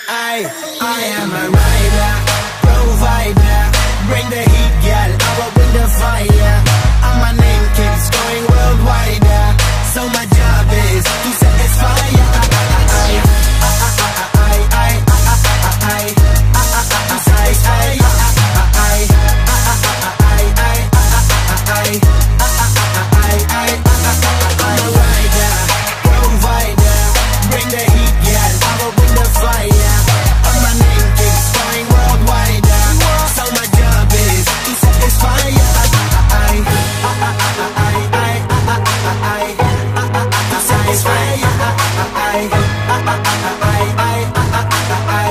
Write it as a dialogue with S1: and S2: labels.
S1: I am a rider, provider. Bring the heat, girl, I will bring the fire.